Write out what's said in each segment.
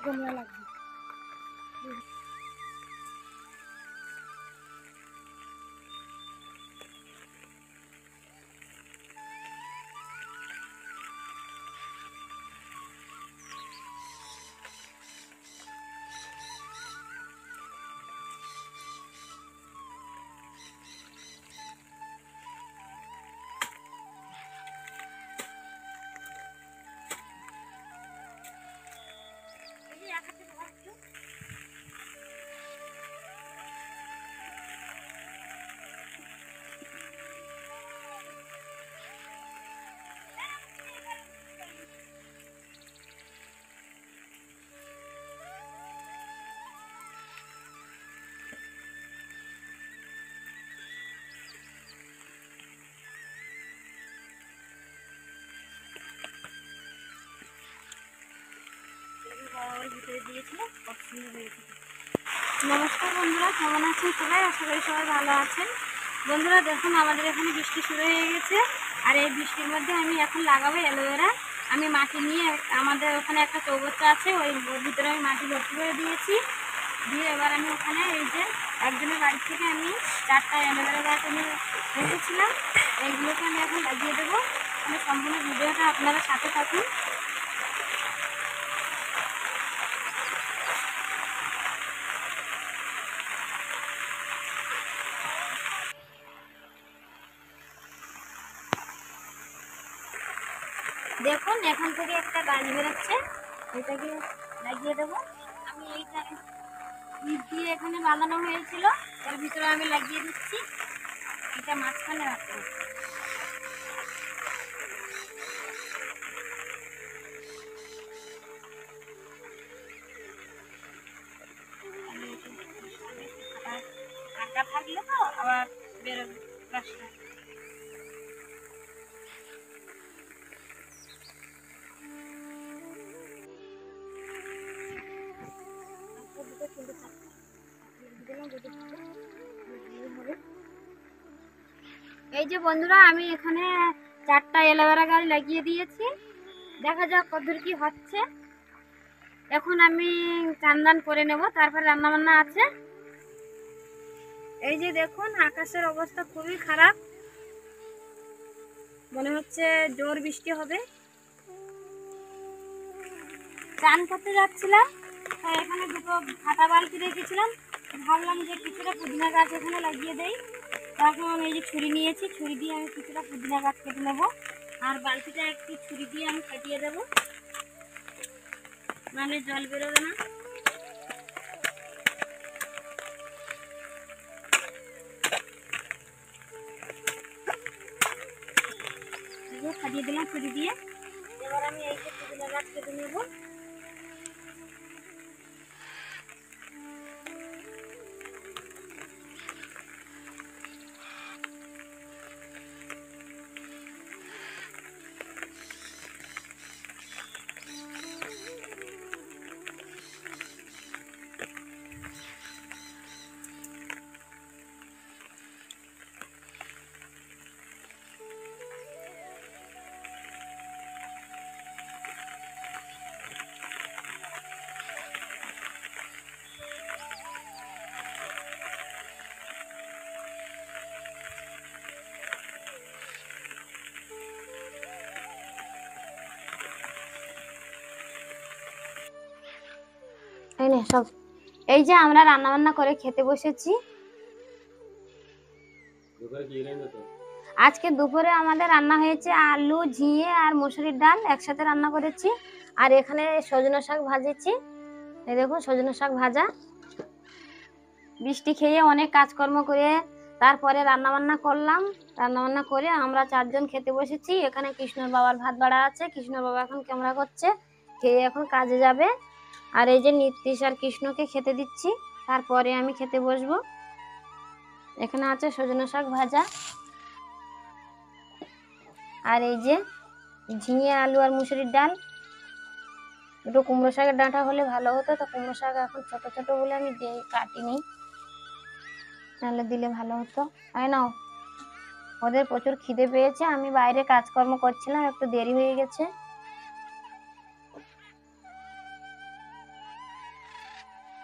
গোমরা লাগবে। নমস্কার বন্ধুরা, কেমন আছেন সবাই? আশা করি সবাই ভালো আছেন। বন্ধুরা দেখুন, আমাদের এখানে বৃষ্টি শুরু হয়ে গেছে, আর এই বৃষ্টির মধ্যে আমি এখন লাগাবো অ্যালোভেরা। আমি মাটি নিয়ে আমাদের ওখানে একটা চৌবাচ্চা আছে, ওই ভিতরে আমি মাটি ভর্তি করে দিয়েছি। দিয়ে এবার আমি ওখানে এই যে একজনের বাড়ি থেকে আমি 4টা অ্যালোভেরা গাছ আমি রেখেছিলাম, এইগুলোকে আমি এখন লাগিয়ে দেবো। আমি সম্পূর্ণ ভিডিওটা আপনারা সাথে থাকুন। দেখুন, এখান থেকে একটা গাছ বেরোচ্ছে, এটাকে লাগিয়ে দেবো। আমি এইটা ইট দিয়ে এখানে বাঁধানো হয়েছিল, এর ভিতরে আমি লাগিয়ে দিচ্ছি। এটা মাঝখানে রাখবো। ফাঁকা থাকলে তো আবার বেরোবে গাছটা। এই যে বন্ধুরা, আমি এখানে 4টা অ্যালোভেরা গাছ লাগিয়ে দিয়েছি। দেখা যাক কতদূর কি হচ্ছে। এখন আমি চান করে নেব, তারপরে রান্না বান্না আছে। এই যে দেখুন, আকাশের অবস্থা খুবই খারাপ, মনে হচ্ছে জোর বৃষ্টি হবে। চান করতে যাচ্ছিলাম, তাই এখানে দুটো ফাটা বালতি রেখেছিলাম, ভাবলাম যে কিছুটা পুদিনা গাছ এখানে লাগিয়ে দেই। তখন এই যে ছুরি নিয়েছি, ছুরি দিয়ে আমি কিছুটা পুদিনা গাছ কেটে নেবো, আর বালতিটা একটু ছুরি দিয়ে আমি কাটিয়ে দেবো, নাহলে জল বেরোবে না। কাটিয়ে দিলাম ছুরি দিয়ে। এবার আমি এই যে পুদিনা গাছ কেটে নেবো। সব এই যে আমরা রান্না বান্না করে খেতে বসেছি। আজকে দুপুরে আমাদের রান্না হয়েছে আলু, ঝিঙে আর মসুরির ডাল একসাথে রান্না করেছি। আর এখানে সজনা শাক ভাজেছি। এই দেখুন, সজনা শাক ভাজা। বৃষ্টি খেয়ে অনেক কাজকর্ম করে তারপরে রান্না বান্না করলাম। রান্না বান্না করে আমরা 4 জন খেতে বসেছি। এখানে কৃষ্ণর বাবার ভাত বাড়া আছে, কৃষ্ণর বাবা এখন ক্যামেরা করছে, খেয়ে এখন কাজে যাবে। আর এই যে নীতিশ আর কৃষ্ণকে খেতে দিচ্ছি, তারপরে আমি খেতে বসবো। এখানে আছে সজনা শাক ভাজা, আর এই যে ঝিঙে, আলু আর মুসুরির ডাল। একটু কুমড়ো শাকের ডাঁটা হলে ভালো হতো, তো কুমড়ো শাক এখন ছোট ছোট বলে আমি কাটিনি, নাহলে দিলে ভালো হতো। তাই না, ওদের প্রচুর খিদে পেয়েছে, আমি বাইরে কাজকর্ম করছিলাম, একটু দেরি হয়ে গেছে।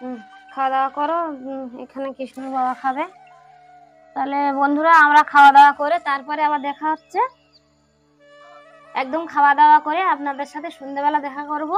খাওয়া দাওয়া করো, এখানে কৃষ্ণ বাবা খাবে। তাহলে বন্ধুরা আমরা খাওয়া দাওয়া করে তারপরে আবার দেখা হচ্ছে। একদম খাওয়া দাওয়া করে আপনাদের সাথে সন্ধ্যেবেলা দেখা করব।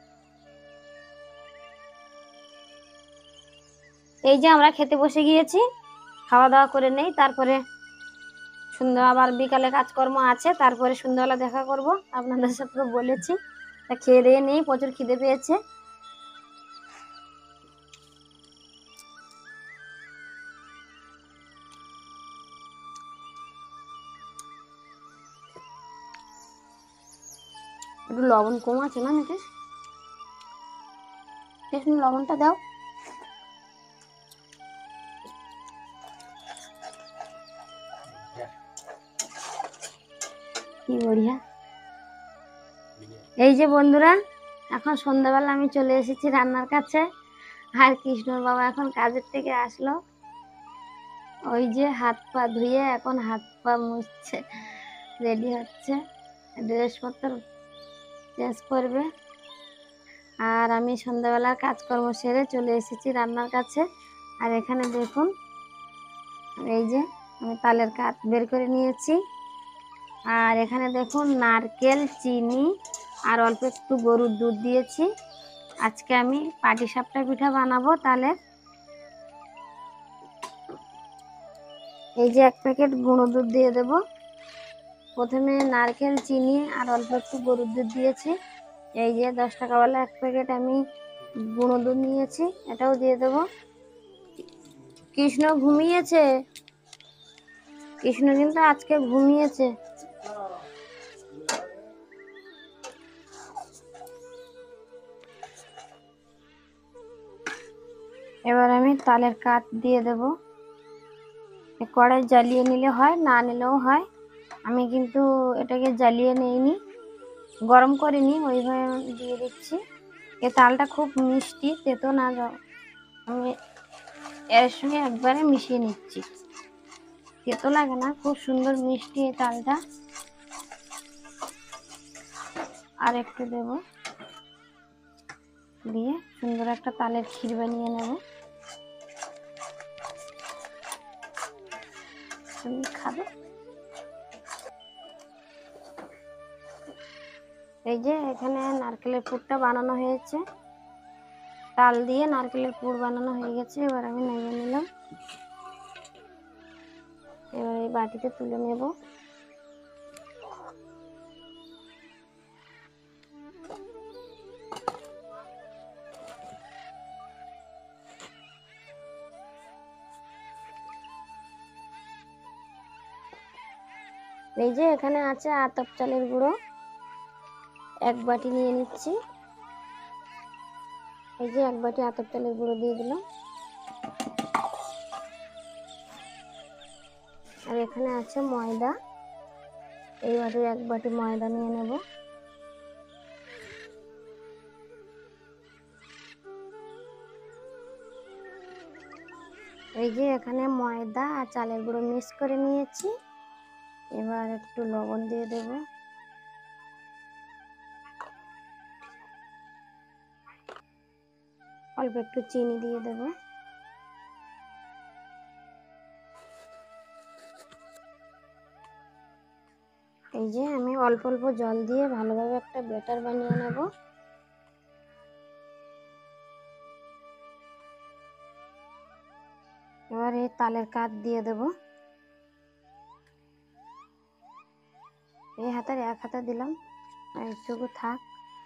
এই যে আমরা খেতে বসে গিয়েছি, খাওয়া দাওয়া করে নেই, তারপরে সন্ধ্যা আবার বিকালে কাজকর্ম আছে, তারপরে সন্ধ্যাবেলা দেখা করব। আপনাদের সাথে তো বলেছি, তা খেয়ে দিয়ে নেই, প্রচুর খিদে পেয়েছে। একটু লবণ কম আছে না নীতিশ? লবণটা দাও। কি বড়িয়া। এই যে বন্ধুরা, এখন সন্ধ্যাবেলা আমি চলে এসেছি রান্নার কাছে, আর কৃষ্ণর বাবা এখন কাজের থেকে আসলো। ওই যে হাত পা ধুয়ে এখন হাত পা মুছছে, রেডি হচ্ছে, ড্রেসপত্র চেঞ্জ করবে। আর আমি সন্ধ্যাবেলার কাজকর্ম সেরে চলে এসেছি রান্নার কাছে। আর এখানে দেখুন, এই যে আমি তালের কাঠ বের করে নিয়েছি। আর এখানে দেখুন নারকেল, চিনি আর অল্প একটু গরুর দুধ দিয়েছি। আজকে আমি পাটিসাপটা পিঠা বানাবো তালের। এই যে 1 প্যাকেট গুঁড়ো দুধ দিয়ে দেব। প্রথমে নারকেল, চিনি আর অল্প একটু গরুর দুধ দিয়েছি। এই যে 10 টাকাওয়ালা 1 প্যাকেট আমি গুঁড়ো দুধ নিয়েছি, এটাও দিয়ে দেব। কৃষ্ণ ঘুমিয়েছে, কৃষ্ণ কিন্তু আজকে ঘুমিয়েছে। এবার আমি তালের কাঠ দিয়ে দেব। কড়াই জ্বালিয়ে নিলে হয়, না নিলেও হয়। আমি কিন্তু এটাকে জ্বালিয়ে নেইনি, গরম করিনি, ওইভাবে দিয়ে দিচ্ছি। এ তালটা খুব মিষ্টি, তেতো না, আমি এর সঙ্গে একবারে মিশিয়ে নিচ্ছি। তেতো লাগে না, খুব সুন্দর মিষ্টি এই তালটা। আর একটু দেব, দিয়ে সুন্দর একটা তালের ক্ষীর বানিয়ে নেব। তুমি খাবে? এই যে এখানে নারকেলের পুরটা বানানো হয়েছে, তাল দিয়ে নারকেলের পুর বানানো হয়ে গেছে। এবার আমি নেড়ে নিলাম, এবার এই বাটিতে তুলে নেব। এই যে এখানে আছে আতপ চালের গুঁড়ো, 1 বাটি নিয়ে নিচ্ছি। এই যে 1 বাটি আতপ চালের গুঁড়ো দিয়ে দিলাম। আর এখানে আছে ময়দা, এই বাটির 1 বাটি ময়দা নিয়ে নেব। এই যে এখানে ময়দা আর চালের গুঁড়ো মিক্স করে নিয়েছি। এবার একটু লবণ দিয়ে দেব, অল্প একটু চিনি দিয়ে দেব। এই যে আমি অল্প অল্প জল দিয়ে ভালোভাবে একটা ব্যাটার বানিয়ে নেব। এবার এই তালের কাঠ দিয়ে দেব। এই হাতের 1 হাতে দিলাম, আর একটুকু থাক।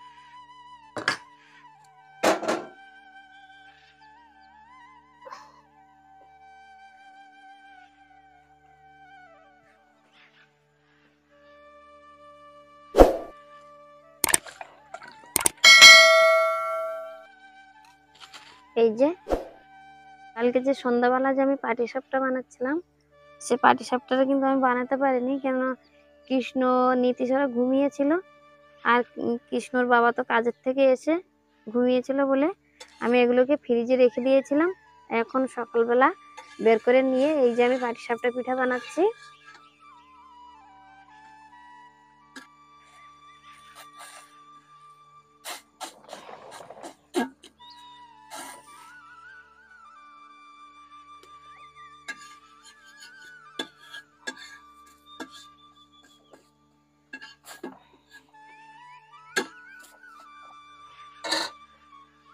এই যে কালকে যে সন্ধ্যাবেলা যে আমি পাটিসাপটা বানাচ্ছিলাম, সে পাটিসাপটাটা কিন্তু আমি বানাতে পারিনি, কেননা কৃষ্ণ, নীতিশ ওরা ঘুমিয়েছিল। আর কৃষ্ণর বাবা তো কাজের থেকে এসে ঘুমিয়েছিল বলে আমি এগুলোকে ফ্রিজে রেখে দিয়েছিলাম। এখন সকালবেলা বের করে নিয়ে এই যে আমি পাটিসাপটা পিঠা বানাচ্ছি।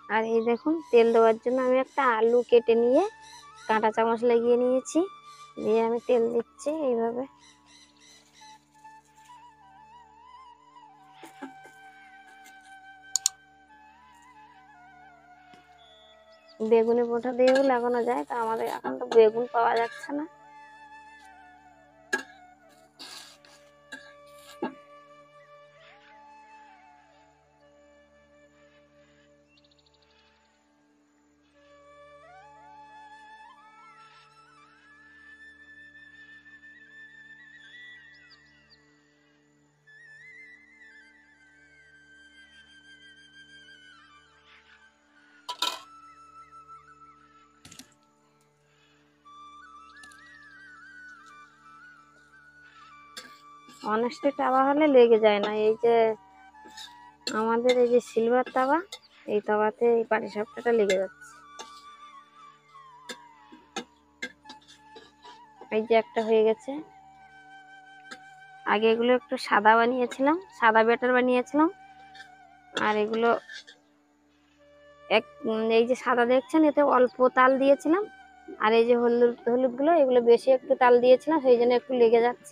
আর এই দেখুন তেল দেওয়ার জন্য আমি একটা আলু কেটে নিয়ে কাঁটা চামচ লাগিয়ে নিয়েছি, দিয়ে আমি তেল দিচ্ছি এইভাবে। বেগুনি বোঁটা দিয়েও লাগানো যায়, তা আমাদের এখন তো বেগুন পাওয়া যাচ্ছে না। অনেস্টিক তাওয়া হলে লেগে যায় না। এই যে আমাদের এই যে সিলভার তাওয়া, এই তাওয়াতে এই পাটিসাপটাটা লেগে যাচ্ছে। এই যে একটা হয়ে গেছে। আগে এগুলো একটু সাদা বানিয়েছিলাম, সাদা ব্যাটার বানিয়েছিলাম। আর এগুলো এই যে সাদা দেখছেন, এতে অল্প তাল দিয়েছিলাম। আর এই যে হলুদ হলুদ গুলো, এগুলো বেশি একটু তাল দিয়েছিলাম, সেই জন্য একটু লেগে যাচ্ছে।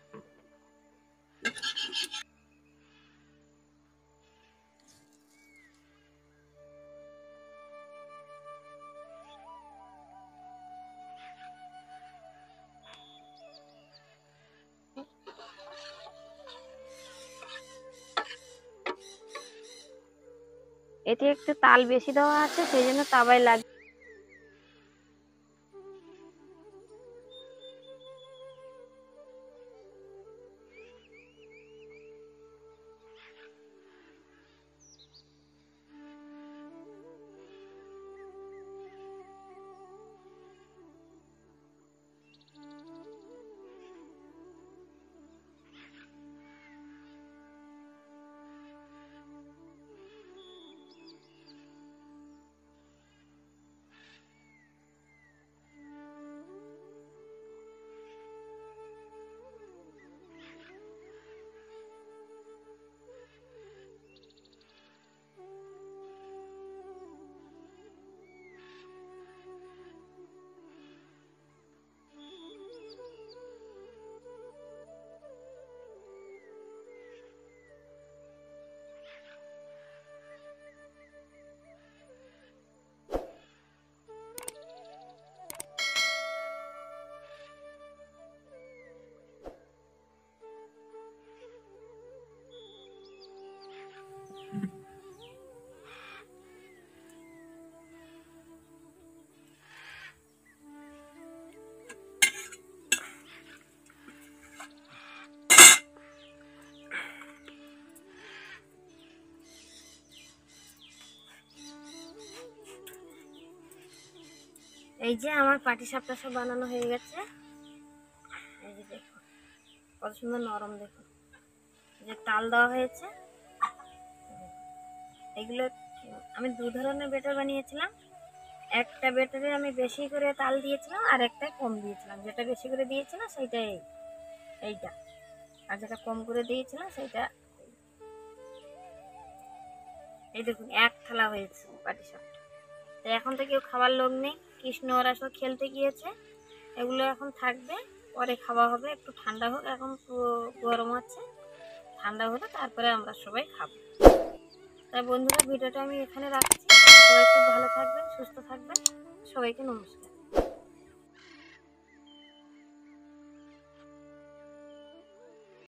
এতে একটু তাল বেশি দেওয়া আছে, সেই জন্য তাওয়ায় লাগে। এই যে আমার পাটিসাপটা সব বানানো হয়ে গেছে। এই যে দেখুন কত সুন্দর নরম, দেখুন যে তাল দেওয়া হয়েছে। এগুলো আমি দু ধরনের ব্যাটার বানিয়েছিলাম। একটা ব্যাটারে আমি বেশি করে তাল দিয়েছিলাম, আর একটা কম দিয়েছিলাম। যেটা বেশি করে দিয়েছিলাম সেইটাই এইটা, আর যেটা কম করে দিয়েছিলাম সেইটা। এই দেখুন এক থালা হয়েছে পাটিসাপটা। তো এখন তো কেউ খাবার লোক নেই, কৃষ্ণ ওরা সব খেলতে গিয়েছে। এগুলো এখন থাকবে, পরে খাওয়া হবে। একটু ঠান্ডা হোক, এখন গরম আছে, ঠান্ডা হলে তারপরে আমরা সবাই খাবো। তাই বন্ধুরা, ভিডিওটা আমি এখানে রাখছি। সবাই খুব ভালো থাকবেন, সুস্থ থাকবেন। সবাইকে নমস্কার।